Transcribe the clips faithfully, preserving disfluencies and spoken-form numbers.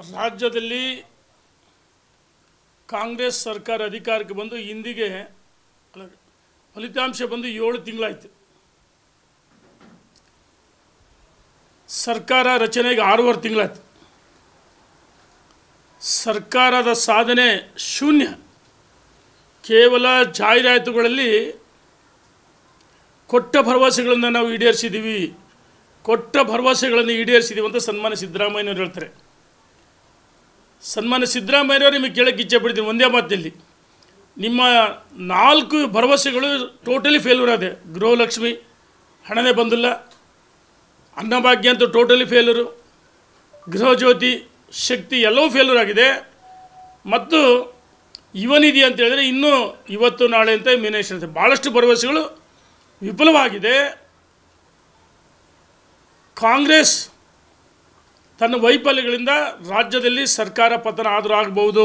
ರಾಜ್ಯದಲ್ಲಿ ಕಾಂಗ್ರೆಸ್ ಸರ್ಕಾರ ಅಧಿಕಾರಕ್ಕೆ ಬಂದು ಇಂದಿಗೆ ಫಲಿತಾಂಶ ಬಂದು ಏಳು ತಿಂಗಳಾಯಿತು. ಸರ್ಕಾರ ರಚನೆಗೆ ಆರೂವರೆ ತಿಂಗಳಾಯಿತು. ಸರ್ಕಾರದ ಸಾಧನೆ ಶೂನ್ಯ. ಕೇವಲ ಜಾಹೀರಾತುಗಳಲ್ಲಿ ಕೊಟ್ಟ ಭರವಸೆಗಳನ್ನು ನಾವು ಈಡೇರಿಸಿದ್ದೀವಿ ಕೊಟ್ಟ ಭರವಸೆಗಳನ್ನು ಈಡೇರಿಸಿದ್ದೀವಿ ಅಂತ ಸನ್ಮಾನ್ಯ ಸಿದ್ದರಾಮಯ್ಯನವರು ಹೇಳ್ತಾರೆ. ಸನ್ಮಾನ್ಯ ಸಿದ್ದರಾಮಯ್ಯನವರು ನಿಮಗೆ ಕೇಳಕ್ಕೆ ಇಚ್ಛೆ ಪಡ್ತೀನಿ ಒಂದೇ ಮಾತಿನಲ್ಲಿ, ನಿಮ್ಮ ನಾಲ್ಕು ಭರವಸೆಗಳು ಟೋಟಲಿ ಫೇಲ್ಯೂರ್ ಆದೆ. ಗೃಹಲಕ್ಷ್ಮಿ ಹಣನೇ ಬಂದಿಲ್ಲ, ಅನ್ನಭಾಗ್ಯ ಅಂತೂ ಟೋಟಲಿ ಫೇಲ್ಯೂರು, ಗೃಹಜ್ಯೋತಿ ಶಕ್ತಿ ಎಲ್ಲವೂ ಫೇಲ್ಯೂರ್ ಆಗಿದೆ. ಮತ್ತು ಯುವನಿಧಿ ಅಂತ ಹೇಳಿದ್ರೆ ಇನ್ನೂ ಇವತ್ತು ನಾಳೆ ಅಂತ ಮೇನೇಷನ್ ಇದೆ. ಭಾಳಷ್ಟು ಭರವಸೆಗಳು ವಿಫಲವಾಗಿದೆ. ಕಾಂಗ್ರೆಸ್ ತನ್ನ ವೈಫಲ್ಯಗಳಿಂದ ರಾಜ್ಯದಲ್ಲಿ ಸರ್ಕಾರ ಪತನ ಆದರೂ ಆಗಬಹುದು.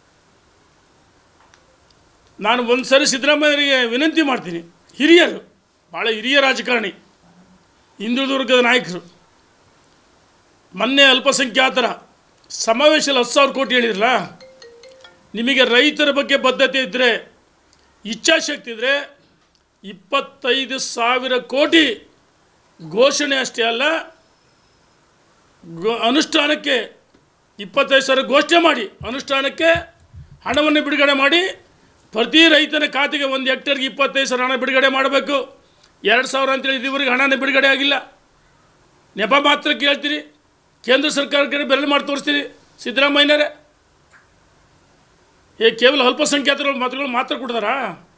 ನಾನು ಒಂದು ಸರಿ ಸಿದ್ದರಾಮಯ್ಯರಿಗೆ ವಿನಂತಿ ಮಾಡ್ತೀನಿ, ಹಿರಿಯರು, ಭಾಳ ಹಿರಿಯ ರಾಜಕಾರಣಿ, ಹಿಂದುಳಿದ ನಾಯಕರು, ಮೊನ್ನೆ ಅಲ್ಪಸಂಖ್ಯಾತರ ಸಮಾವೇಶದಲ್ಲಿ ಹತ್ತು ಸಾವಿರ ಕೋಟಿ ಹೇಳಿದ್ರಲ್ಲ, ನಿಮಗೆ ರೈತರ ಬಗ್ಗೆ ಬದ್ಧತೆ ಇದ್ದರೆ, ಇಚ್ಛಾಶಕ್ತಿ ಇದ್ದರೆ ಇಪ್ಪತ್ತೈದು ಸಾವಿರ ಕೋಟಿ ಘೋಷಣೆ ಅಷ್ಟೇ ಅಲ್ಲ, ಗೋ ಅನುಷ್ಠಾನಕ್ಕೆ ಇಪ್ಪತ್ತೈದು ಸಾವಿರ ಘೋಷಣೆ ಮಾಡಿ ಅನುಷ್ಠಾನಕ್ಕೆ ಹಣವನ್ನು ಬಿಡುಗಡೆ ಮಾಡಿ ಪ್ರತಿ ರೈತನ ಖಾತೆಗೆ ಒಂದು ಹೆಕ್ಟರ್ಗೆ ಇಪ್ಪತ್ತೈದು ಸಾವಿರ ಹಣ ಬಿಡುಗಡೆ ಮಾಡಬೇಕು. ಎರಡು ಸಾವಿರ ಅಂತೇಳಿ ಇದುವರೆಗೆ ಹಣನೇ ಬಿಡುಗಡೆ ಆಗಿಲ್ಲ. ನೆಪ ಮಾತ್ರ ಕೇಳ್ತೀರಿ, ಕೇಂದ್ರ ಸರ್ಕಾರಕ್ಕೆ ಬೆಲೆ ಮಾಡಿ ತೋರಿಸ್ತೀರಿ ಸಿದ್ದರಾಮಯ್ಯನವರೇ. ಏ ಕೇವಲ ಅಲ್ಪಸಂಖ್ಯಾತರ ಮಾತುಗಳು ಮಾತ್ರ ಕೊಡ್ತಾರಾ?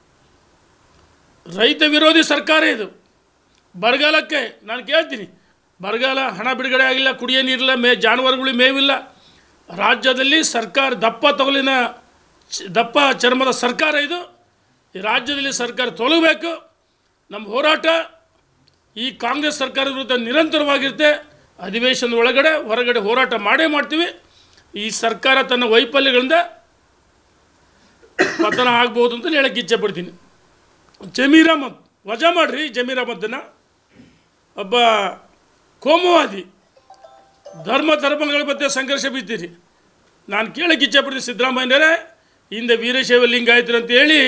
ರೈತ ವಿರೋಧಿ ಸರ್ಕಾರ ಇದು. ಬರಗಾಲಕ್ಕೆ ನಾನು ಕೇಳ್ತೀನಿ, ಬರಗಾಲ, ಹಣ ಬಿಡುಗಡೆ ಆಗಿಲ್ಲ, ಕುಡಿಯೋ ನೀರಿಲ್ಲ, ಮೇ ಜಾನುವಾರುಗಳು ಮೇವಿಲ್ಲ. ರಾಜ್ಯದಲ್ಲಿ ಸರ್ಕಾರ ದಪ್ಪ ತೊಗಲಿನ ದಪ್ಪ ಚರ್ಮದ ಸರ್ಕಾರ ಇದು. ಈ ರಾಜ್ಯದಲ್ಲಿ ಸರ್ಕಾರ ತೊಲಗಬೇಕು. ನಮ್ಮ ಹೋರಾಟ ಈ ಕಾಂಗ್ರೆಸ್ ಸರ್ಕಾರದ ವಿರುದ್ಧ ನಿರಂತರವಾಗಿರುತ್ತೆ. ಅಧಿವೇಶನದ ಒಳಗಡೆ ಹೊರಗಡೆ ಹೋರಾಟ ಮಾಡೇ ಮಾಡ್ತೀವಿ. ಈ ಸರ್ಕಾರ ತನ್ನ ವೈಫಲ್ಯಗಳಿಂದ ಪತನ ಆಗ್ಬೋದು ಅಂತ ಹೇಳಕ್ಕೆ ಇಚ್ಛೆ ಪಡ್ತೀನಿ. ಜಮೀರ್ ಅಹಮದ್ ವಜಾ ಮಾಡಿರಿ. ಜಮೀರ್ ಅಹಮದನ್ನು ಒಬ್ಬ ಕೋಮುವಾದಿ, ಧರ್ಮ ಧರ್ಮಗಳ ಮಧ್ಯೆ ಸಂಘರ್ಷ ಬಿದ್ದೀರಿ. ನಾನು ಕೇಳಕ್ಕೆ ಇಚ್ಛೆ ಪಡ್ತೀನಿ, ಸಿದ್ದರಾಮಯ್ಯನವರೇ, ಹಿಂದೆ ವೀರಶೈವ ಲಿಂಗಾಯತರು ಅಂತೇಳಿ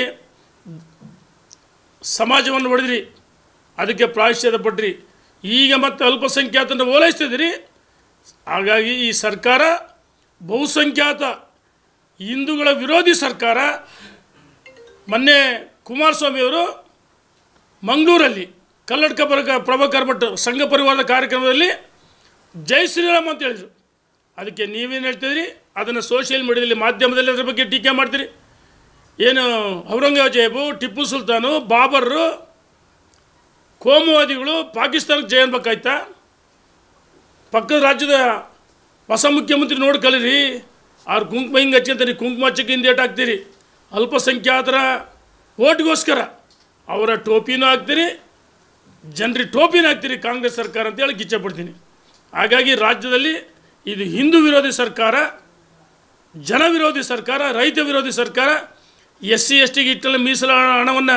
ಸಮಾಜವನ್ನು ಹೊಡೆದ್ರಿ, ಅದಕ್ಕೆ ಪ್ರಾಯಶ್ಚಿತ್ತ ಪಟ್ರಿ. ಈಗ ಮತ್ತೆ ಅಲ್ಪಸಂಖ್ಯಾತರನ್ನು ಓಲೈಸ್ತಿದ್ದೀರಿ. ಹಾಗಾಗಿ ಈ ಸರ್ಕಾರ ಬಹುಸಂಖ್ಯಾತ ಹಿಂದೂಗಳ ವಿರೋಧಿ ಸರ್ಕಾರ. ಮೊನ್ನೆ ಕುಮಾರಸ್ವಾಮಿಯವರು ಮಂಗಳೂರಲ್ಲಿ ಕಲ್ಲಡ್ಕ ಬರ ಪ್ರಭಾಕರ್ ಭಟ್ ಸಂಘ ಪರಿವಾರದ ಕಾರ್ಯಕ್ರಮದಲ್ಲಿ ಜೈ ಶ್ರೀರಾಮ್ ಅಂತ ಹೇಳಿದರು. ಅದಕ್ಕೆ ನೀವೇನು ಹೇಳ್ತಿದ್ರಿ? ಅದನ್ನು ಸೋಷಿಯಲ್ ಮೀಡಿಯಾದಲ್ಲಿ, ಮಾಧ್ಯಮದಲ್ಲಿ ಅದರ ಬಗ್ಗೆ ಟೀಕೆ ಮಾಡ್ತೀರಿ. ಏನು ಔರಂಗಜೇಬು, ಟಿಪ್ಪು ಸುಲ್ತಾನು, ಬಾಬರ್ರು, ಕೋಮುವಾದಿಗಳು ಪಾಕಿಸ್ತಾನಕ್ಕೆ ಜಯ ಅನ್ಬೇಕಾಯ್ತಾ? ಪಕ್ಕದ ರಾಜ್ಯದ ಹೊಸ ಮುಖ್ಯಮಂತ್ರಿ ನೋಡಿ ಕಲೀರಿ. ಅವ್ರು ಕುಂಕುಮ ಹಿಂಗೆ ಹಚ್ಚಂತೀರಿ, ಕುಂಕುಮ ಹಚ್ಚಕ್ಕೆ ಹಿಂದೇಟ್ ಹಾಕ್ತೀರಿ. ಅಲ್ಪಸಂಖ್ಯಾತರ ಓಟ್ಗೋಸ್ಕರ ಅವರ ಟೋಪಿನೂ ಹಾಕ್ತೀರಿ, ಜನರಿಗೆ ಟೋಪಿನೂ ಹಾಕ್ತೀರಿ ಕಾಂಗ್ರೆಸ್ ಸರ್ಕಾರ ಅಂತ ಹೇಳಕ್ಕೆ ಇಚ್ಛೆ ಪಡ್ತೀನಿ. ಹಾಗಾಗಿ ರಾಜ್ಯದಲ್ಲಿ ಇದು ಹಿಂದೂ ವಿರೋಧಿ ಸರ್ಕಾರ, ಜನ ವಿರೋಧಿ ಸರ್ಕಾರ, ರೈತ ವಿರೋಧಿ ಸರ್ಕಾರ. ಎಸ್ ಸಿ ಎಸ್ ಟಿಗೆ ಇಟ್ಟಲ್ಲಿ ಮೀಸಲ ಹಣವನ್ನು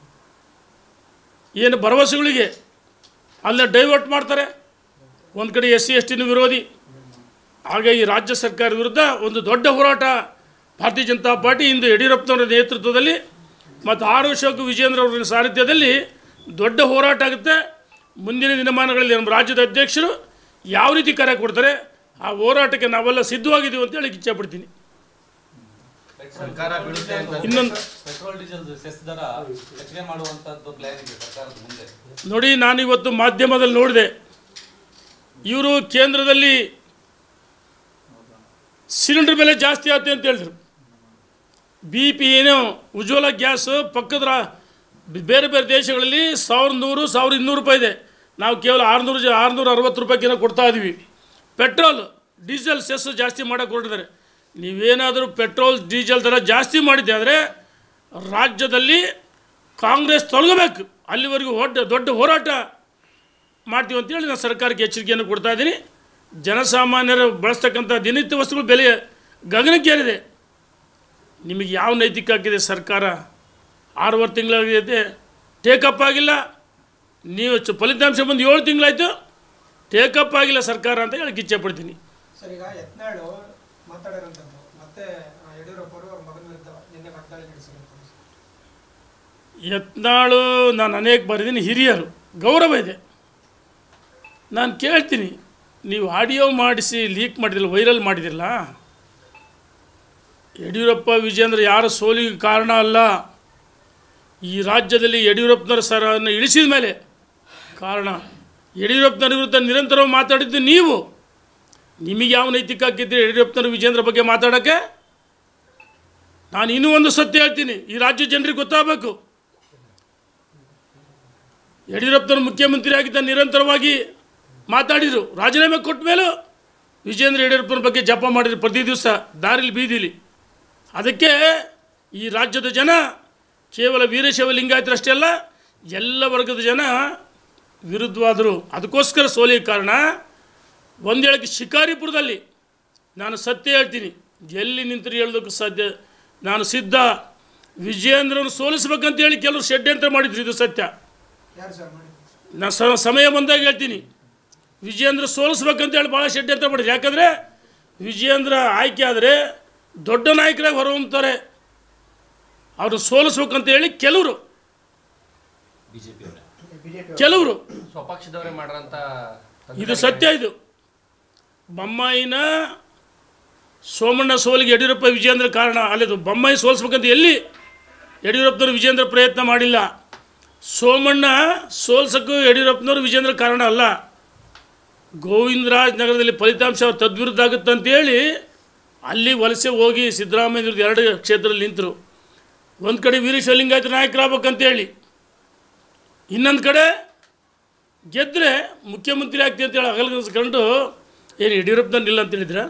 ಏನು ಭರವಸೆಗಳಿಗೆ ಅಲ್ಲೇ ಡೈವರ್ಟ್ ಮಾಡ್ತಾರೆ. ಒಂದು ಕಡೆ ಎಸ್ ಸಿ ಎಸ್ ಟಿನ ವಿರೋಧಿ. ಹಾಗಾಗಿ ರಾಜ್ಯ ಸರ್ಕಾರ ವಿರುದ್ಧ ಒಂದು ದೊಡ್ಡ ಹೋರಾಟ ಭಾರತೀಯ ಜನತಾ ಪಾರ್ಟಿ ಇಂದು ಯಡಿಯೂರಪ್ಪನವರ ನೇತೃತ್ವದಲ್ಲಿ ಮತ್ತು ಆರ್ ಅಶೋಕ್ ವಿಜೇಂದ್ರ ಅವರ ಸಾರಥ್ಯದಲ್ಲಿ ದೊಡ್ಡ ಹೋರಾಟ ಆಗುತ್ತೆ. ಮುಂದಿನ ದಿನಮಾನಗಳಲ್ಲಿ ನಮ್ಮ ರಾಜ್ಯದ ಅಧ್ಯಕ್ಷರು ಯಾವ ರೀತಿ ಕರೆ ಕೊಡ್ತಾರೆ, ಆ ಹೋರಾಟಕ್ಕೆ ನಾವೆಲ್ಲ ಸಿದ್ಧವಾಗಿದ್ದೀವಿ ಅಂತ ಹೇಳಿ ಇಚ್ಛೆ ಪಡ್ತೀನಿ. ಇನ್ನೊಂದು ನೋಡಿ, ನಾನು ಇವತ್ತು ಮಾಧ್ಯಮದಲ್ಲಿ ನೋಡಿದೆ, ಇವರು ಕೇಂದ್ರದಲ್ಲಿ ಸಿಲಿಂಡರ್ ಬೆಲೆ ಜಾಸ್ತಿ ಆಗುತ್ತೆ ಅಂತ ಹೇಳಿದ್ರು. ಬಿ ಪಿ ಏನೋ ಉಜ್ವಲ ಗ್ಯಾಸು ಪಕ್ಕದ ಬೇರೆ ಬೇರೆ ದೇಶಗಳಲ್ಲಿ ಸಾವಿರದ ನೂರು ಸಾವಿರದ ಇನ್ನೂರು ರೂಪಾಯಿ ಇದೆ. ನಾವು ಕೇವಲ ಆರುನೂರು ಆರುನೂರ ಅರವತ್ತು ರೂಪಾಯಿಗೇನೋ ಕೊಡ್ತಾ ಇದ್ದೀವಿ. ಪೆಟ್ರೋಲ್ ಡೀಸೆಲ್ ಸೆಸ್ ಜಾಸ್ತಿ ಮಾಡೋಕ್ಕೆ ಹೊರಟಿದ್ದಾರೆ. ನೀವೇನಾದರೂ ಪೆಟ್ರೋಲ್ ಡೀಸೆಲ್ ದರ ಜಾಸ್ತಿ ಮಾಡಿದ್ದೆ ಆದರೆ ರಾಜ್ಯದಲ್ಲಿ ಕಾಂಗ್ರೆಸ್ ತೊಲಗಬೇಕು. ಅಲ್ಲಿವರೆಗೂ ದೊಡ್ಡ ದೊಡ್ಡ ಹೋರಾಟ ಮಾಡ್ತೀವಿ ಅಂತೇಳಿ ನಾನು ಸರ್ಕಾರಕ್ಕೆ ಎಚ್ಚರಿಕೆಯನ್ನು ಕೊಡ್ತಾ ಇದ್ದೀನಿ. ಜನಸಾಮಾನ್ಯರು ಬಳಸ್ತಕ್ಕಂಥ ದಿನನಿತ್ಯ ವಸ್ತುಗಳ ಬೆಲೆ ಗಗನಕ್ಕೇರಿದೆ. ನಿಮಗೆ ಯಾವ ನೈತಿಕ ಹಾಕಿದೆ ಸರ್ಕಾರ? ಆರೂವರೆ ತಿಂಗಳಾಗಿದೆ, ಟೇಕಪ್ ಆಗಿಲ್ಲ. ನೀವು ಫಲಿತಾಂಶ ಬಂದು ಏಳು ತಿಂಗಳಾಯಿತು, ಟೇಕಪ್ ಆಗಿಲ್ಲ ಸರ್ಕಾರ ಅಂತ ಹೇಳಕ್ಕೆ ಇಚ್ಛೆ ಪಡ್ತೀನಿ. ಸರ್, ಈಗ ಯತ್ನಾಳು ಮಾತಾಡಿರೋಂಥದ್ದು ಮತ್ತೆ ಯಡಿಯೂರಪ್ಪ ಅವರು ಅವ್ರ ಮಗನ ವಿರುದ್ಧ ನಿನ್ನೆ ವಾಗ್ದಾಳಿ ನಡೆಸಿರುವಂಥದ್ದು. ಯತ್ನಾಳು ನಾನು ಅನೇಕ ಬರೆದಿನಿ, ಹಿರಿಯರು ಗೌರವ ಇದೆ. ನಾನು ಕೇಳ್ತೀನಿ, ನೀವು ಆಡಿಯೋ ಮಾಡಿಸಿ ಲೀಕ್ ಮಾಡಿದಿಲ್ಲ, ವೈರಲ್ ಮಾಡಿದಿಲ್ಲ. ಯಡಿಯೂರಪ್ಪ ವಿಜೇಂದ್ರ ಯಾರ ಸೋಲಿಗೆ ಕಾರಣ ಅಲ್ಲ. ಈ ರಾಜ್ಯದಲ್ಲಿ ಯಡಿಯೂರಪ್ಪನವರ ಸರನ್ನು ಇಳಿಸಿದ ಮೇಲೆ ಕಾರಣ. ಯಡಿಯೂರಪ್ಪನವರ ವಿರುದ್ಧ ನಿರಂತರವಾಗಿ ಮಾತಾಡಿದ್ದು ನೀವು. ನಿಮಗೆ ಯಾವ ನೈತಿಕ ಹಾಕಿದ್ದೀರಿ ಯಡಿಯೂರಪ್ಪನವ್ರ ವಿಜೇಂದ್ರ ಬಗ್ಗೆ ಮಾತಾಡೋಕ್ಕೆ? ನಾನು ಇನ್ನೂ ಒಂದು ಸತ್ಯ ಹೇಳ್ತೀನಿ, ಈ ರಾಜ್ಯ ಜನರಿಗೆ ಗೊತ್ತಾಗಬೇಕು. ಯಡಿಯೂರಪ್ಪನವರು ಮುಖ್ಯಮಂತ್ರಿ ಆಗಿದ್ದ ನಿರಂತರವಾಗಿ ಮಾತಾಡಿದರು. ರಾಜೀನಾಮೆ ಕೊಟ್ಟ ಮೇಲೂ ವಿಜೇಂದ್ರ ಯಡಿಯೂರಪ್ಪನ ಬಗ್ಗೆ ಜಪ ಮಾಡಿದ್ರು ಪ್ರತಿ ದಿವಸ ದಾರಿಲಿ ಬೀದಿಲಿ. ಅದಕ್ಕೆ ಈ ರಾಜ್ಯದ ಜನ ಕೇವಲ ವೀರಶೈವ ಲಿಂಗಾಯತರಷ್ಟೇ ಅಲ್ಲ, ಎಲ್ಲ ವರ್ಗದ ಜನ ವಿರುದ್ಧವಾದರು. ಅದಕ್ಕೋಸ್ಕರ ಸೋಲಿಗೆ ಕಾರಣ ಒಂದು ಹೇಳಕ್ಕೆ, ಶಿಕಾರಿಪುರದಲ್ಲಿ ನಾನು ಸತ್ಯ ಹೇಳ್ತೀನಿ, ಎಲ್ಲಿ ನಿಂತರೂ ಹೇಳೋದಕ್ಕೆ ಸಾಧ್ಯ, ನಾನು ಸಿದ್ಧ. ವಿಜೇಂದ್ರನ ಸೋಲಿಸ್ಬೇಕಂತ ಹೇಳಿ ಕೆಲವರು ಷಡ್ಯಂತ್ರ ಮಾಡಿದ್ರು, ಇದು ಸತ್ಯ. ನಾನು ಸ ಸಮಯ ಬಂದಾಗ ಹೇಳ್ತೀನಿ, ವಿಜೇಂದ್ರ ಸೋಲಿಸ್ಬೇಕಂತ ಹೇಳಿ ಭಾಳ ಷಡ್ಯಂತ್ರ ಮಾಡಿದ್ರು. ಯಾಕಂದರೆ ವಿಜೇಂದ್ರ ಆಯ್ಕೆ ಆದರೆ ದೊಡ್ಡ ನಾಯಕರಾಗಿ ಹೊರಹೊಮ್ತಾರೆ, ಅವ್ರನ್ನ ಸೋಲಿಸ್ಬೇಕಂತ ಹೇಳಿ ಕೆಲವರು ಕೆಲವರು ಸ್ವಪಕ್ಷದವರೇ ಮಾಡ್ರಂತ ಇದು ಸತ್ಯ. ಇದು ಬೊಮ್ಮಾಯಿನ ಸೋಮಣ್ಣ ಸೋಲಿಗೆ ಯಡಿಯೂರಪ್ಪ ವಿಜೇಂದ್ರ ಕಾರಣ ಅಲ್ಲದು. ಬೊಮ್ಮಾಯಿ ಸೋಲಿಸ್ಬೇಕಂತ ಎಲ್ಲಿ ಯಡಿಯೂರಪ್ಪನವರು ವಿಜೇಂದ್ರ ಪ್ರಯತ್ನ ಮಾಡಿಲ್ಲ. ಸೋಮಣ್ಣ ಸೋಲ್ಸೋಕ್ಕೂ ಯಡಿಯೂರಪ್ಪನವರು ವಿಜೇಂದ್ರ ಕಾರಣ ಅಲ್ಲ. ಗೋವಿಂದರಾಜ್ ನಗರದಲ್ಲಿ ಫಲಿತಾಂಶ ಅವ್ರು ತದ್ವಿರುದ್ಧ ಆಗುತ್ತಂತೇಳಿ ಅಲ್ಲಿ ವಲಸೆ ಹೋಗಿ ಸಿದ್ದರಾಮಯ್ಯವ್ರದ್ದು ಎರಡು ಕ್ಷೇತ್ರದಲ್ಲಿ ನಿಂತರು. ಒಂದು ಕಡೆ ವೀರಶೈವ ಲಿಂಗಾಯತ ನಾಯಕರಾಗಬೇಕಂತೇಳಿ, ಇನ್ನೊಂದು ಕಡೆ ಗೆದ್ದರೆ ಮುಖ್ಯಮಂತ್ರಿ ಆಗ್ತೀವಿ ಅಂತೇಳಿ ಅಗಲಗಿಸ್ಕೊಂಡು ಏನು ಯಡಿಯೂರಪ್ಪನಿಲ್ಲ ಅಂತ ಹೇಳಿದ್ರೆ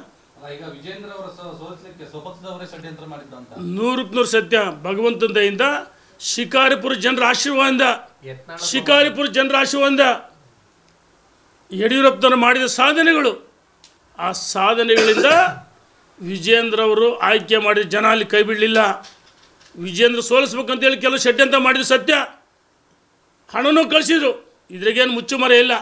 ನೂರಕ್ಕೆ ನೂರು ಸತ್ಯ. ಭಗವಂತನ ದಯಿಂದ ಶಿಕಾರಿಪುರ ಜನರ ಆಶೀರ್ವಾದದಿಂದ ಶಿಕಾರಿಪುರ ಜನರ ಆಶೀರ್ವಾದದಿಂದ ಯಡಿಯೂರಪ್ಪನವರು ಮಾಡಿದ ಸಾಧನೆಗಳು, ಆ ಸಾಧನೆಗಳಿಂದ ವಿಜೇಂದ್ರ ಅವರು ಆಯ್ಕೆ ಮಾಡಿದ ಜನ ಅಲ್ಲಿ ಕೈ ಬಿಡಲಿಲ್ಲ. ವಿಜೇಂದ್ರ ಸೋಲಿಸ್ಬೇಕಂತೇಳಿ ಕೆಲವು ಷಡ್ಯಂತ್ರ ಮಾಡಿದ ಸತ್ಯ. ಹಣನೂ ಕಳಿಸಿದ್ರು, ಇದ್ರಾಗೇನು ಮುಚ್ಚುಮರೆ ಇಲ್ಲ.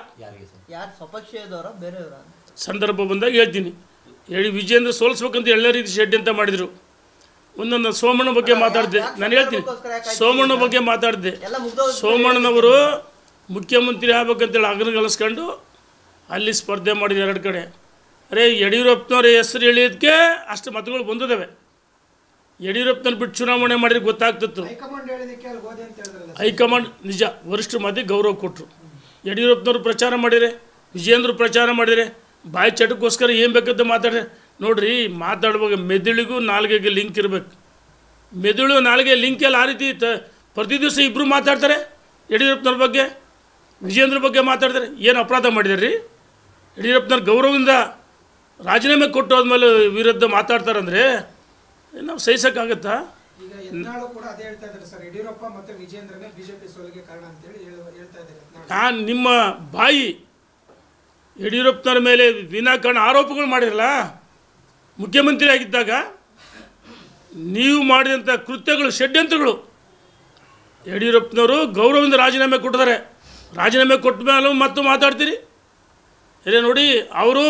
ಸಂದರ್ಭ ಬಂದಾಗ ಹೇಳ್ತೀನಿ. ಹೇಳಿ ವಿಜೇಂದ್ರ ಸೋಲಿಸ್ಬೇಕಂತ ಎಲ್ಲ ರೀತಿ ಷಡ್ಯಂತ್ರ ಮಾಡಿದರು. ಒಂದೊಂದು ಸೋಮಣ್ಣ ಬಗ್ಗೆ ಮಾತಾಡಿದೆ, ನಾನು ಹೇಳ್ತೀನಿ. ಸೋಮಣ್ಣ ಬಗ್ಗೆ ಮಾತಾಡಿದೆ. ಸೋಮಣ್ಣನವರು ಮುಖ್ಯಮಂತ್ರಿ ಆಗ್ಬೇಕಂತೇಳಿ ಅಗನಗಲಿಸ್ಕೊಂಡು ಅಲ್ಲಿ ಸ್ಪರ್ಧೆ ಮಾಡಿದ್ರು ಎರಡು ಕಡೆ. ಅರೆ ಯಡಿಯೂರಪ್ಪನವ್ರ ಹೆಸರು ಹೇಳಿದ್ದಕ್ಕೆ ಅಷ್ಟು ಮತಗಳು ಬಂದಿದ್ದಾವೆ. ಯಡಿಯೂರಪ್ಪನವ್ರು ಬಿಟ್ಟು ಚುನಾವಣೆ ಮಾಡಿದ್ರೆ ಗೊತ್ತಾಗ್ತಿತ್ತು. ಹೈಕಮಾಂಡ್ ನಿಜ ವರಿಷ್ಠ ಮಾತಿ ಗೌರವ ಕೊಟ್ಟರು. ಯಡಿಯೂರಪ್ಪನವ್ರು ಪ್ರಚಾರ ಮಾಡಿದರೆ, ವಿಜೇಂದ್ರ ಪ್ರಚಾರ ಮಾಡಿದರೆ, ಬಾಯಿ ಚಟಕ್ಕೋಸ್ಕರ ಏನು ಬೇಕಂತ ಮಾತಾಡಿದ್ರೆ. ನೋಡ್ರಿ, ಮಾತಾಡುವಾಗ ಮೆದುಳಿಗೂ ನಾಲ್ಗೆಗೆ ಲಿಂಕ್ ಇರಬೇಕು. ಮೆದುಳು ನಾಲ್ಗೆ ಲಿಂಕ್ ಎಲ್ಲ ಆ ರೀತಿ ತ ಪ್ರತಿ ದಿವಸ ಇಬ್ಬರು ಮಾತಾಡ್ತಾರೆ. ಯಡಿಯೂರಪ್ಪನವ್ರ ಬಗ್ಗೆ ವಿಜೇಂದ್ರ ಬಗ್ಗೆ ಮಾತಾಡ್ತಾರೆ. ಏನು ಅಪರಾಧ ಮಾಡಿದಾರೆ ರೀ? ಯಡಿಯೂರಪ್ಪನವ್ರ ಗೌರವದಿಂದ ರಾಜೀನಾಮೆ ಕೊಟ್ಟು ಹೋದ್ಮೇಲೆ ವಿರುದ್ಧ ಮಾತಾಡ್ತಾರಂದರೆ ನಾವು ಸಹಿಸೋಕ್ಕಾಗತ್ತಾ? ಈಗ ಯತ್ನಾಳು ಕೂಡ ಅದೇ ಹೇಳ್ತಾ ಇದ್ದಾರೆ ಸರ್, ಯಡಿಯೂರಪ್ಪ ಮತ್ತು ವಿಜೇಂದ್ರನೇ ಬಿಜೆಪಿ ಸೋಲಿಗೆ ಕಾರಣ ಅಂತೇಳಿ ಹೇಳ್ತಾ ಇದ್ದಾರೆ. ನಾನು ನಿಮ್ಮ ಬಾಯಿ ಯಡಿಯೂರಪ್ಪನವ್ರ ಮೇಲೆ ವಿನಾಕಾರಣ ಆರೋಪಗಳು ಮಾಡಿರಲ್ಲ. ಮುಖ್ಯಮಂತ್ರಿ ಆಗಿದ್ದಾಗ ನೀವು ಮಾಡಿದಂಥ ಕೃತ್ಯಗಳು, ಷಡ್ಯಂತ್ರಗಳು. ಯಡಿಯೂರಪ್ಪನವರು ಗೌರವದಿಂದ ರಾಜೀನಾಮೆ ಕೊಟ್ಟಿದ್ದಾರೆ. ರಾಜೀನಾಮೆ ಕೊಟ್ಟ ಮೇಲೆ ಮತ್ತು ಮಾತಾಡ್ತೀರಿ. ಇದೇ ನೋಡಿ, ಅವರು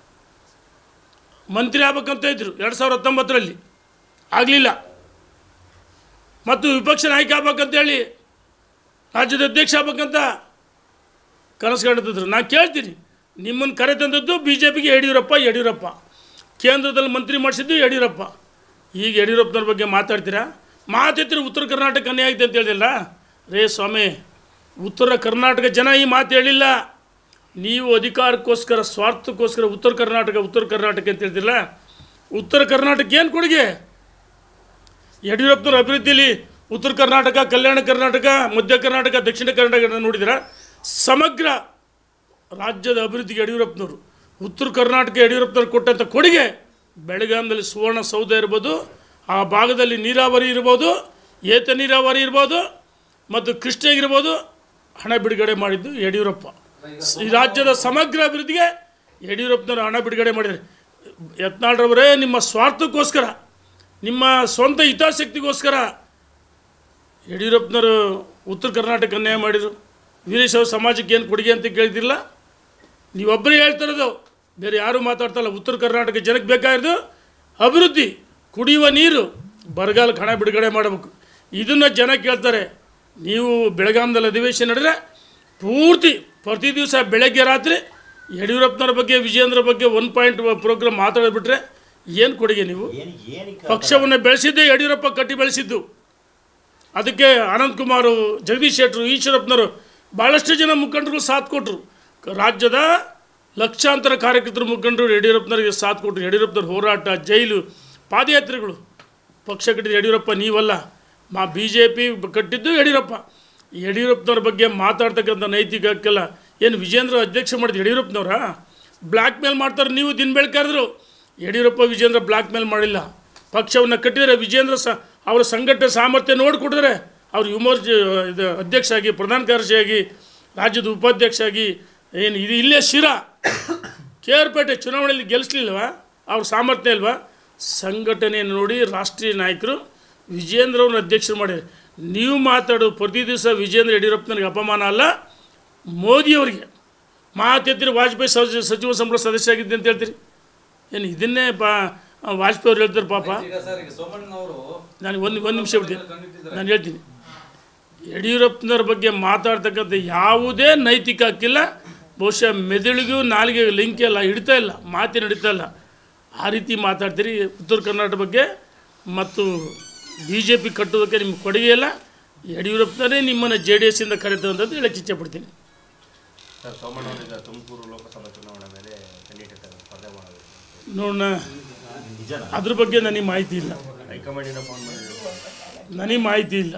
ಮಂತ್ರಿ ಆಗ್ಬೇಕಂತ ಇದ್ದರು ಎರಡು ಸಾವಿರದ ಹತ್ತೊಂಬತ್ತರಲ್ಲಿ, ಆಗಲಿಲ್ಲ. ಮತ್ತು ವಿಪಕ್ಷ ನಾಯಕ ಆಗ್ಬೇಕಂತೇಳಿ ರಾಜ್ಯದ ಅಧ್ಯಕ್ಷ ಆಗ್ಬೇಕಂತ ಕನಸು ಕಾಣ್ತಿದ್ರು. ನಾನು ಕೇಳ್ತೀನಿ, ನಿಮ್ಮನ್ನು ಕರೆ ತಂದದ್ದು ಬಿ ಜೆ ಪಿಗೆ ಯಡಿಯೂರಪ್ಪ ಯಡಿಯೂರಪ್ಪ ಕೇಂದ್ರದಲ್ಲಿ ಮಂತ್ರಿ ಮಾಡಿಸಿದ್ದು ಯಡಿಯೂರಪ್ಪ. ಈಗ ಯಡಿಯೂರಪ್ಪನವ್ರ ಬಗ್ಗೆ ಮಾತಾಡ್ತೀರಾ? ಮಾತಿದ್ರೆ ಉತ್ತರ ಕರ್ನಾಟಕ ಅನ್ಯಾಯ ಆಗಿದೆ ಅಂತ ಹೇಳಿಲ್ಲ ರೇ ಸ್ವಾಮಿ. ಉತ್ತರ ಕರ್ನಾಟಕ ಜನ ಈ ಮಾತು ಹೇಳಿಲ್ಲ. ನೀವು ಅಧಿಕಾರಕ್ಕೋಸ್ಕರ, ಸ್ವಾರ್ಥಕ್ಕೋಸ್ಕರ ಉತ್ತರ ಕರ್ನಾಟಕ ಉತ್ತರ ಕರ್ನಾಟಕ ಅಂತ ಹೇಳ್ತಿಲ್ಲ. ಉತ್ತರ ಕರ್ನಾಟಕ ಏನು ಕೊಡುಗೆ? ಯಡಿಯೂರಪ್ಪನವ್ರ ಅಭಿವೃದ್ಧಿಯಲ್ಲಿ ಉತ್ತರ ಕರ್ನಾಟಕ, ಕಲ್ಯಾಣ ಕರ್ನಾಟಕ, ಮಧ್ಯ ಕರ್ನಾಟಕ, ದಕ್ಷಿಣ ಕರ್ನಾಟಕ ನೋಡಿದ್ರೆ ಸಮಗ್ರ ರಾಜ್ಯದ ಅಭಿವೃದ್ಧಿಗೆ ಯಡಿಯೂರಪ್ಪನವರು, ಉತ್ತರ ಕರ್ನಾಟಕ ಯಡಿಯೂರಪ್ಪನವ್ರು ಕೊಟ್ಟಂಥ ಕೊಡುಗೆ. ಬೆಳಗಾಂದಲ್ಲಿ ಸುವರ್ಣ ಸೌಧ ಇರ್ಬೋದು, ಆ ಭಾಗದಲ್ಲಿ ನೀರಾವರಿ ಇರ್ಬೋದು, ಏತ ನೀರಾವರಿ ಇರ್ಬೋದು, ಮತ್ತು ಕೃಷ್ಣಗಿರ್ಬೋದು, ಹಣ ಬಿಡುಗಡೆ ಮಾಡಿದ್ದು ಯಡಿಯೂರಪ್ಪ. ಈ ರಾಜ್ಯದ ಸಮಗ್ರ ಅಭಿವೃದ್ಧಿಗೆ ಯಡಿಯೂರಪ್ಪನವರು ಹಣ ಬಿಡುಗಡೆ ಮಾಡಿದ್ದಾರೆ. ಯತ್ನಾಳ್ರವರೇ, ನಿಮ್ಮ ಸ್ವಾರ್ಥಕ್ಕೋಸ್ಕರ, ನಿಮ್ಮ ಸ್ವಂತ ಹಿತಾಸಕ್ತಿಗೋಸ್ಕರ ಯಡಿಯೂರಪ್ಪನವರು ಉತ್ತರ ಕರ್ನಾಟಕ ಅನ್ಯಾಯ ಮಾಡಿದರು. ವೀರಶೈವ ಸಮಾಜಕ್ಕೆ ಏನು ಕೊಡುಗೆ ಅಂತ ಕೇಳಿದಿಲ್ಲ. ನೀವೊಬ್ಬರೇ ಹೇಳ್ತಿರೋದು. ಬೇರೆ ಯಾರೂ ಮಾತಾಡ್ತಾಯಿಲ್ಲ. ಉತ್ತರ ಕರ್ನಾಟಕ ಜನಕ್ಕೆ ಬೇಕಾಗಿರೋದು ಅಭಿವೃದ್ಧಿ, ಕುಡಿಯುವ ನೀರು, ಬರಗಾಲಕ್ಕೆ ಹಣ ಬಿಡುಗಡೆ ಮಾಡಬೇಕು. ಇದನ್ನು ಜನ ಕೇಳ್ತಾರೆ. ನೀವು ಬೆಳಗಾಂದಲ್ಲಿ ಅಧಿವೇಶನ ನಡೆದರೆ ಪೂರ್ತಿ ಪ್ರತಿ ದಿವಸ ಬೆಳಗ್ಗೆ ರಾತ್ರಿ ಯಡಿಯೂರಪ್ಪನವ್ರ ಬಗ್ಗೆ, ವಿಜೇಂದ್ರ ಬಗ್ಗೆ ಒನ್ ಪಾಯಿಂಟ್ ಪ್ರೋಗ್ರಾಮ್ ಮಾತಾಡಿಬಿಟ್ರೆ ಏನು ಕೊಡುಗೆ ನೀವು? ಪಕ್ಷವನ್ನು ಬೆಳೆಸಿದ್ದೇ ಯಡಿಯೂರಪ್ಪ ಕಟ್ಟಿ ಬೆಳೆಸಿದ್ದು. ಅದಕ್ಕೆ ಅನಂತಕುಮಾರ್, ಜಗದೀಶ್ ಶೆಟ್ಟರು, ಈಶ್ವರಪ್ಪನವರು ಭಾಳಷ್ಟು ಜನ ಮುಖಂಡರು ಸಾಥ್ ಕೊಟ್ಟರು. ರಾಜ್ಯದ ಲಕ್ಷಾಂತರ ಕಾರ್ಯಕರ್ತರು, ಮುಖಂಡರು ಯಡಿಯೂರಪ್ಪನವರಿಗೆ ಸಾಥ್ ಕೊಟ್ಟರು. ಯಡಿಯೂರಪ್ಪನವ್ರ ಹೋರಾಟ, ಜೈಲು, ಪಾದಯಾತ್ರೆಗಳು. ಪಕ್ಷ ಕಟ್ಟಿದ್ದು ಯಡಿಯೂರಪ್ಪ, ನೀವಲ್ಲ. ಮಾ ಬಿ ಜೆ ಪಿ ಕಟ್ಟಿದ್ದು ಯಡಿಯೂರಪ್ಪ. ಯಡಿಯೂರಪ್ಪನವ್ರ ಬಗ್ಗೆ ಮಾತಾಡ್ತಕ್ಕಂಥ ನೈತಿಕ ಹಕ್ಕೆಲ್ಲ ಏನು ವಿಜೇಂದ್ರ ಅಧ್ಯಕ್ಷ ಮಾಡಿದ್ದು ಯಡಿಯೂರಪ್ಪನವರ? ಬ್ಲ್ಯಾಕ್ ಮೇಲ್ ಮಾಡ್ತಾರೆ ನೀವು ದಿನ ಬೆಳಕಾದ್ರು. ಯಡಿಯೂರಪ್ಪ ವಿಜೇಂದ್ರ ಬ್ಲ್ಯಾಕ್ ಮೇಲ್ ಮಾಡಿಲ್ಲ. ಪಕ್ಷವನ್ನು ಕಟ್ಟಿದರೆ ವಿಜೇಂದ್ರ ಸ ಅವರ ಸಂಘಟನೆ ಸಾಮರ್ಥ್ಯ ನೋಡಿಕೊಟ್ಟಿದ್ರೆ ಅವ್ರು ವಿಮರ್ಶ ಇದು ಅಧ್ಯಕ್ಷ ಆಗಿ, ಪ್ರಧಾನ ಕಾರ್ಯದರ್ಶಿಯಾಗಿ, ರಾಜ್ಯದ ಉಪಾಧ್ಯಕ್ಷ ಆಗಿ, ಏನು ಇದು ಇಲ್ಲೇ ಶಿರಾ ಕೆ ಆರ್ ಪೇಟೆ ಚುನಾವಣೆಯಲ್ಲಿ ಗೆಲ್ಲಿಸ್ಲಿಲ್ವ? ಅವ್ರ ಸಾಮರ್ಥ್ಯ ಇಲ್ವಾ? ಸಂಘಟನೆಯನ್ನು ನೋಡಿ ರಾಷ್ಟ್ರೀಯ ನಾಯಕರು ವಿಜೇಂದ್ರ ಅವ್ರನ್ನ ಅಧ್ಯಕ್ಷರು ಮಾಡಿದ್ದಾರೆ. ನೀವು ಮಾತಾಡೋ ಪ್ರತಿ ದಿವಸ ವಿಜೇಂದ್ರ ಯಡಿಯೂರಪ್ಪನಿಗೆ ಅಪಮಾನ ಅಲ್ಲ, ಮೋದಿಯವರಿಗೆ ಮಾತೆತ್ತಿರಿ ವಾಜಪೇಯಿ ಸಚಿವ ಸಚಿವ ಸಂಪುಟ ಸದಸ್ಯ ಆಗಿದ್ದೆ ಅಂತ ಹೇಳ್ತೀರಿ. ಏನು ಇದನ್ನೇ ಪಾ ವಾಜಪೇಯಿ ಅವ್ರು ಹೇಳ್ತಾರೆ ಪಾಪ. ನಾನು ಒಂದು ಒಂದು ನಿಮಿಷ ಬಿಡ್ತೀನಿ, ನಾನು ಹೇಳ್ತೀನಿ. ಯಡಿಯೂರಪ್ಪನವ್ರ ಬಗ್ಗೆ ಮಾತಾಡ್ತಕ್ಕಂಥ ಯಾವುದೇ ನೈತಿಕ ಹಕ್ಕಿಲ್ಲ. ಬಹುಶಃ ಮೆದುಳಿಗೂ ನಾಲಿಗೆ ಲಿಂಕ್ ಎಲ್ಲ ಹಿಡಿತಾ ಇಲ್ಲ, ಮಾತಿನ ಹಿಡಿತಾ ಇಲ್ಲ. ಆ ರೀತಿ ಮಾತಾಡ್ತೀರಿ. ಉತ್ತರ ಕರ್ನಾಟಕ ಬಗ್ಗೆ ಮತ್ತು ಬಿ ಜೆ ಪಿ ಕಟ್ಟೋದಕ್ಕೆ ನಿಮ್ಗೆ ಕೊಡುಗೆ ಇಲ್ಲ. ಯಡಿಯೂರಪ್ಪನವರೇ ನಿಮ್ಮನ್ನು ಜೆ ಡಿ ಎಸ್ಸಿಂದ ಕರೆತಂತ ಹೇಳಕ್ಕೆ ಇಚ್ಛೆ ಪಡ್ತೀನಿ. ಸರ್, ಸೋಮಣ್ಣವರಿಗೆ ತುಮಕೂರು ಲೋಕಸಭಾ ಚುನಾವಣೆ ಮೇಲೆ ಕ್ಯಾಂಡಿಡೇಟ್ ಸ್ಪರ್ಧೆ ಮಾಡೋದು ನೋಡೋಣ. ಅದ್ರ ಬಗ್ಗೆ ನನಗೆ ಮಾಹಿತಿ ಇಲ್ಲ. ಹೈಕಮಾಂಡಿನ ಫೋನ್ ಮಾಡಿದ್ರು, ನನಗೆ ಮಾಹಿತಿ ಇಲ್ಲ.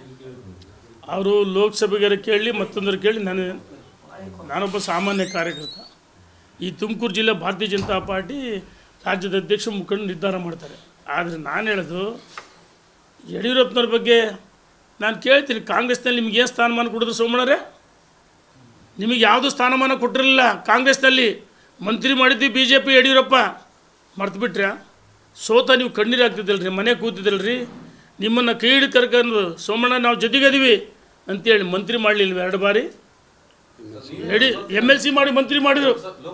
ಅವರು ಲೋಕಸಭೆಗಾರ ಕೇಳಿ ಮತ್ತೊಂದರ ಕೇಳಿ. ನಾನು ನಾನೊಬ್ಬ ಸಾಮಾನ್ಯ ಕಾರ್ಯಕರ್ತ. ಈ ತುಮಕೂರು ಜಿಲ್ಲೆ ಭಾರತೀಯ ಜನತಾ ಪಾರ್ಟಿ ರಾಜ್ಯದ ಅಧ್ಯಕ್ಷ ಮುಖಂಡ ನಿರ್ಧಾರ ಮಾಡ್ತಾರೆ. ಆದರೆ ನಾನು ಹೇಳೋದು ಯಡಿಯೂರಪ್ಪನವ್ರ ಬಗ್ಗೆ ನಾನು ಕೇಳ್ತೀನಿ. ಕಾಂಗ್ರೆಸ್ನಲ್ಲಿ ನಿಮ್ಗೆ ಏನು ಸ್ಥಾನಮಾನ ಕೊಡಿದ್ರು ಸೋಮಣ್ಣರೇ? ನಿಮಗೆ ಯಾವುದು ಸ್ಥಾನಮಾನ ಕೊಟ್ಟಿರಲಿಲ್ಲ. ಕಾಂಗ್ರೆಸ್ನಲ್ಲಿ ಮಂತ್ರಿ ಮಾಡಿದ್ದು ಬಿ ಜೆ ಪಿ ಯಡಿಯೂರಪ್ಪ. ಮರ್ತು ಬಿಟ್ರೆ ಸೋತ ನೀವು ಕಣ್ಣೀರು ಆಗ್ತಿದ್ದಲ್ರಿ, ಮನೆ ಕೂತಿದ್ದಲ್ರಿ. ನಿಮ್ಮನ್ನು ಕೈ ಹಿಡಿದು ಕರ್ಕೊಂಡು ಸೋಮಣ್ಣ ನಾವು ಜೊತೆಗದೀವಿ ಅಂತೇಳಿ ಮಂತ್ರಿ ಮಾಡಲಿಲ್ವ ಎರಡು ಬಾರಿ? ಎಡಿ ಎಮ್ ಎಲ್ ಸಿ ಮಾಡಿ ಮಂತ್ರಿ ಮಾಡಿದರು.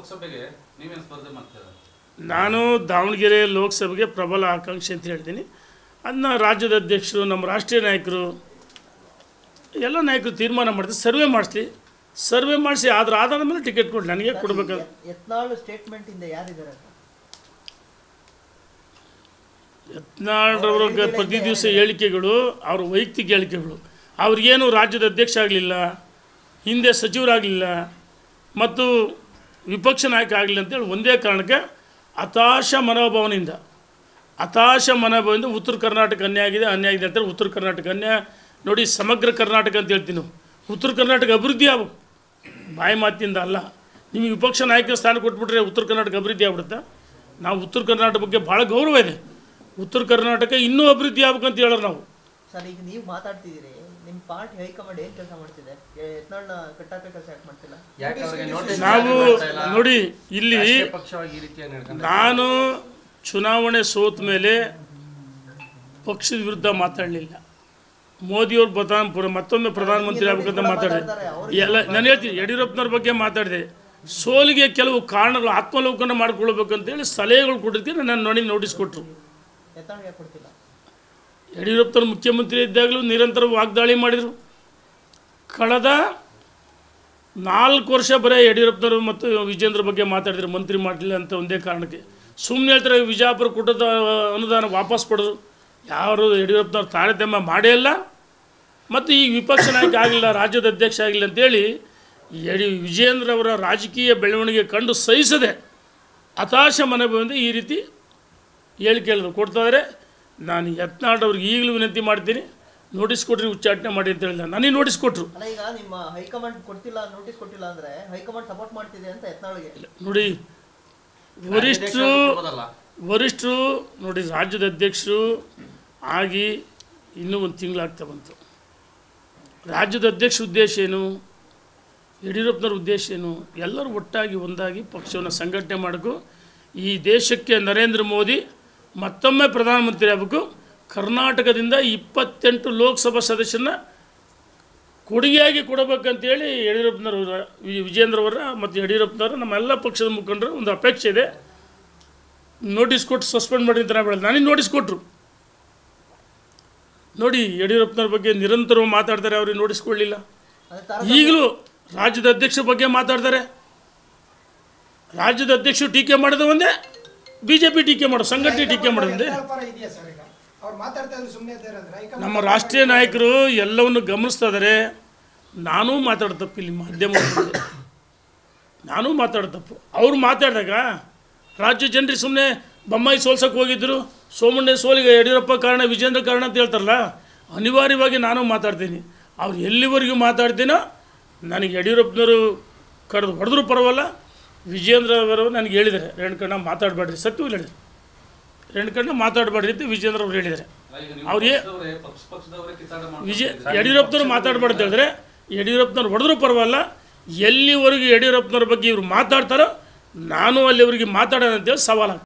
ನಾನು ದಾವಣಗೆರೆ ಲೋಕಸಭೆಗೆ ಪ್ರಬಲ ಆಕಾಂಕ್ಷಿ ಅಂತ ಹೇಳ್ತೀನಿ. ಅದನ್ನ ರಾಜ್ಯದ ಅಧ್ಯಕ್ಷರು, ನಮ್ಮ ರಾಷ್ಟ್ರೀಯ ನಾಯಕರು, ಎಲ್ಲ ನಾಯಕರು ತೀರ್ಮಾನ ಮಾಡ್ತೀವಿ. ಸರ್ವೆ ಮಾಡಿಸ್ಲಿ, ಸರ್ವೆ ಮಾಡಿಸಿ ಅದ್ರ ಆಧಾರದ ಮೇಲೆ ಟಿಕೆಟ್ ಕೊಡಿ. ನನಗೆ ಕೊಡಬೇಕಾದ್ರೆ ಯತ್ನಾಳ್ ಸ್ಟೇಟ್ಮೆಂಟಿಂದ ಯಾರಿದ್ದಾರೆ? ಯತ್ನಾಳ್ರವ್ರ ಪ್ರತಿ ದಿವಸ ಹೇಳಿಕೆಗಳು ಅವ್ರ ವೈಯಕ್ತಿಕ ಹೇಳಿಕೆಗಳು. ಅವ್ರಿಗೇನು ರಾಜ್ಯದ ಅಧ್ಯಕ್ಷ ಆಗಲಿಲ್ಲ, ಹಿಂದೆ ಸಚಿವರಾಗಲಿಲ್ಲ ಮತ್ತು ವಿಪಕ್ಷ ನಾಯಕ ಆಗಲಿಲ್ಲ ಅಂತೇಳಿ ಒಂದೇ ಕಾರಣಕ್ಕೆ ಹತಾಶ ಮನೋಭಾವನೆಯಿಂದ ಹತಾಶ ಮನೋಭಾವದಿಂದ ಉತ್ತರ ಕರ್ನಾಟಕ ಅನ್ಯಾಯ ಆಗಿದೆ ಅನ್ಯಾಯ ಆಗಿದೆ ಅಂತೇಳಿ ಉತ್ತರ ಕರ್ನಾಟಕ ಅನ್ಯಾಯ ನೋಡಿ. ಸಮಗ್ರ ಕರ್ನಾಟಕ ಅಂತ ಹೇಳ್ತೀನಿ ನಾವು. ಉತ್ತರ ಕರ್ನಾಟಕ ಅಭಿವೃದ್ಧಿ ಆಗಬೇಕು, ಬಾಯಿ ಮಾತಿಂದ ಅಲ್ಲ. ನಿಮಗೆ ವಿಪಕ್ಷ ನಾಯಕರ ಸ್ಥಾನ ಕೊಟ್ಬಿಟ್ರೆ ಉತ್ತರ ಕರ್ನಾಟಕ ಅಭಿವೃದ್ಧಿ ಆಗ್ಬಿಡುತ್ತೆ. ನಾವು ಉತ್ತರ ಕರ್ನಾಟಕ ಬಗ್ಗೆ ಭಾಳ ಗೌರವ ಇದೆ. ಉತ್ತರ ಕರ್ನಾಟಕ ಇನ್ನೂ ಅಭಿವೃದ್ಧಿ ಆಗ್ಬೇಕಂತ ಹೇಳೋರು ನಾವು. ಸರ್, ಈಗ ನೀವು ಮಾತಾಡ್ತಿದ್ದೀರಿ, ನಿಮ್ಮ ಪಾರ್ಟಿ ಹೈಕಮಾಂಡ್ ಏನು ಕೆಲಸ ಮಾಡ್ತಿದೆ? ಯತ್ನಾಳ್ನ ಕಟ್ಟಾಕ ಕೆಲಸ ಯಾಕೆ ಮಾಡ್ತಿಲ್ಲ? ನಾವು ನೋಡಿ ಇಲ್ಲಿ ನಾನು ಚುನಾವಣೆ ಸೋತ ಮೇಲೆ ಪಕ್ಷದ ವಿರುದ್ಧ ಮಾತಾಡಲಿಲ್ಲ. ಮೋದಿಯವ್ರು ಪ್ರಧಾನ ಮತ್ತೊಮ್ಮೆ ಪ್ರಧಾನಮಂತ್ರಿ ಆಗ್ಬೇಕಂತ ಮಾತಾಡಿದೆ. ಎಲ್ಲ ನಾನು ಹೇಳ್ತೀನಿ, ಯಡಿಯೂರಪ್ಪನವ್ರ ಬಗ್ಗೆ ಮಾತಾಡಿದೆ. ಸೋಲಿಗೆ ಕೆಲವು ಕಾರಣಗಳು ಆತ್ಮಲೋಕನ ಮಾಡ್ಕೊಳ್ಬೇಕಂತೇಳಿ ಸಲಹೆಗಳು ಕೊಟ್ಟಿದ್ದಕ್ಕೆ ನಾನು ನೋಡಿ ನೋಟಿಸ್ ಕೊಟ್ಟರು. ಯಡಿಯೂರಪ್ಪನವ್ರು ಮುಖ್ಯಮಂತ್ರಿ ಇದ್ದಾಗಲೂ ನಿರಂತರ ವಾಗ್ದಾಳಿ ಮಾಡಿದರು. ಕಳೆದ ನಾಲ್ಕು ವರ್ಷ ಬರೀ ಯಡಿಯೂರಪ್ಪನವರು ಮತ್ತು ವಿಜೇಂದ್ರ ಬಗ್ಗೆ ಮಾತಾಡಿದ್ರು, ಮಂತ್ರಿ ಮಾಡಲಿಲ್ಲ ಅಂತ ಒಂದೇ ಕಾರಣಕ್ಕೆ. ಸುಮ್ಮನೆ ಹೇಳ್ತಾರೆ ವಿಜಯಪುರ ಕೂಟದ ಅನುದಾನ ವಾಪಸ್ ಪಡೆದ್ರು. ಯಾರು ಯಡಿಯೂರಪ್ಪನವ್ರು ತಾರತಮ್ಯ ಮಾಡೇ ಇಲ್ಲ ಮತ್ತು ಈಗ ವಿಪಕ್ಷ ನಾಯಕ ಆಗಲಿಲ್ಲ, ರಾಜ್ಯದ ಅಧ್ಯಕ್ಷ ಆಗಿಲ್ಲ ಅಂತೇಳಿ ಯಡಿ ವಿಜೇಂದ್ರ ಅವರ ರಾಜಕೀಯ ಬೆಳವಣಿಗೆ ಕಂಡು ಸಹಿಸದೆ ಹತಾಶ ಮನೋಭಾವದಿಂದ ಈ ರೀತಿ ಹೇಳಿಕೆಗಳು ಕೊಡ್ತಾಯಿದ್ದಾರೆ. ನಾನು ಯತ್ನಾಳ್ ಅವ್ರಿಗೆ ಈಗಲೂ ವಿನಂತಿ ಮಾಡ್ತೀನಿ, ನೋಟಿಸ್ ಕೊಟ್ರಿ, ಉಚ್ಚಾಟನೆ ಮಾಡಿ ಅಂತ ಹೇಳಿಲ್ಲ. ನನಗೆ ನೋಟಿಸ್ ಕೊಟ್ಟರು. ಈಗ ನಿಮ್ಮ ಹೈಕಮಾಂಡ್ ಕೊಡ್ತಿಲ್ಲ, ನೋಟಿಸ್ ಕೊಟ್ಟಿಲ್ಲ ಅಂದರೆ ಹೈಕಮಾಂಡ್ ಸಪೋರ್ಟ್ ಮಾಡ್ತಿದೆ ಅಂತ ಯತ್ನಾಳ್ಗೆ ನೋಡಿ. ವರಿಷ್ಠರು ವರಿಷ್ಠರು ನೋಡಿ ರಾಜ್ಯದ ಅಧ್ಯಕ್ಷರು ಆಗಿ ಇನ್ನೂ ಒಂದು ತಿಂಗಳಾಗ್ತಾ ಬಂತು. ರಾಜ್ಯದ ಅಧ್ಯಕ್ಷ ಉದ್ದೇಶ ಏನು, ಯಡಿಯೂರಪ್ಪನವ್ರ ಉದ್ದೇಶ ಏನು? ಎಲ್ಲರೂ ಒಟ್ಟಾಗಿ ಒಂದಾಗಿ ಪಕ್ಷವನ್ನು ಸಂಘಟನೆ ಮಾಡಬೇಕು. ಈ ದೇಶಕ್ಕೆ ನರೇಂದ್ರ ಮೋದಿ ಮತ್ತೊಮ್ಮೆ ಪ್ರಧಾನಮಂತ್ರಿ ಆಗಬೇಕು. ಕರ್ನಾಟಕದಿಂದ ಇಪ್ಪತ್ತೆಂಟು ಲೋಕಸಭಾ ಸದಸ್ಯರನ್ನ ಕೊಡುಗೆಯಾಗಿ ಕೊಡಬೇಕಂತೇಳಿ ಯಡಿಯೂರಪ್ಪನವರ ವಿಜೇಂದ್ರವರ ಮತ್ತು ಯಡಿಯೂರಪ್ಪನವರ ನಮ್ಮೆಲ್ಲ ಪಕ್ಷದ ಮುಖಂಡರ ಒಂದು ಅಪೇಕ್ಷೆ ಇದೆ. ನೋಟಿಸ್ ಕೊಟ್ಟು ಸಸ್ಪೆಂಡ್ ಮಾಡಿ ಅಂತ ನಾವು ನನಗೆ ನೋಟಿಸ್ ಕೊಟ್ಟರು. ನೋಡಿ ಯಡಿಯೂರಪ್ಪನವ್ರ ಬಗ್ಗೆ ನಿರಂತರವಾಗಿ ಮಾತಾಡ್ತಾರೆ, ಅವ್ರಿಗೆ ನೋಟಿಸ್ ಕೊಡಲಿಲ್ಲ. ಈಗಲೂ ರಾಜ್ಯದ ಅಧ್ಯಕ್ಷರ ಬಗ್ಗೆ ಮಾತಾಡ್ತಾರೆ. ರಾಜ್ಯದ ಅಧ್ಯಕ್ಷರು ಟೀಕೆ ಮಾಡೋದು ಒಂದೇ, ಬಿ ಜೆ ಪಿ ಟೀಕೆ ಮಾಡೋ ಸಂಘಟನೆ ಟೀಕೆ ಮಾಡೋದೇ. ನಮ್ಮ ರಾಷ್ಟ್ರೀಯ ನಾಯಕರು ಎಲ್ಲವನ್ನು ಗಮನಿಸ್ತಾ ಇದ್ದಾರೆ. ನಾನೂ ಮಾತಾಡೋ ತಪ್ಪು, ಇಲ್ಲಿ ಮಾಧ್ಯಮ ನಾನೂ ಮಾತಾಡೋ ತಪ್ಪು. ಅವರು ಮಾತಾಡಿದಾಗ ರಾಜ್ಯ ಜನರಿಗೆ ಸುಮ್ಮನೆ ಬೊಮ್ಮಾಯಿ ಸೋಲ್ಸೋಕೆ ಹೋಗಿದ್ದರು, ಸೋಮಣ್ಣ ಸೋಲಿಗೆ ಯಡಿಯೂರಪ್ಪ ಕಾರಣ, ವಿಜೇಂದ್ರ ಕಾರಣ ಅಂತ ಹೇಳ್ತಾರಲ್ಲ, ಅನಿವಾರ್ಯವಾಗಿ ನಾನು ಮಾತಾಡ್ತೀನಿ. ಅವ್ರು ಎಲ್ಲಿವರೆಗೂ ಮಾತಾಡ್ತೀನೋ ನನಗೆ ಯಡಿಯೂರಪ್ಪನವರು ಕರೆದು ಹೊಡೆದ್ರೂ ಪರವಲ್ಲ, ವಿಜೇಂದ್ರ ಅವರು ನನಗೆ ಹೇಳಿದ್ದಾರೆ, ರೇಣುಕಣ್ಣ ಮಾತಾಡಬೇಡ್ರಿ, ಸತ್ಯವು ಹೇಳಿದ್ರು, ರೇಣುಕಣ್ಣ ಮಾತಾಡಬೇಡ್ರಿ ಅಂತ ವಿಜೇಂದ್ರ ಅವ್ರು ಹೇಳಿದ್ದಾರೆ. ಅವ್ರಿಗೆ ವಿಜಯ ಯಡಿಯೂರಪ್ಪನವ್ರು ಮಾತಾಡಬಾರ್ದು ಅಂತ ಹೇಳಿದ್ರೆ ಯಡಿಯೂರಪ್ಪನವ್ರು ಹೊಡೆದ್ರೂ ಪರವಲ್ಲ, ಎಲ್ಲಿವರೆಗೂ ಯಡಿಯೂರಪ್ಪನವ್ರ ಬಗ್ಗೆ ಇವರು ಮಾತಾಡ್ತಾರೋ ನಾನು ಅಲ್ಲಿವರೆಗೆ ಮಾತಾಡೋಣ ಅಂತೇಳಿ ಸವಾಲು.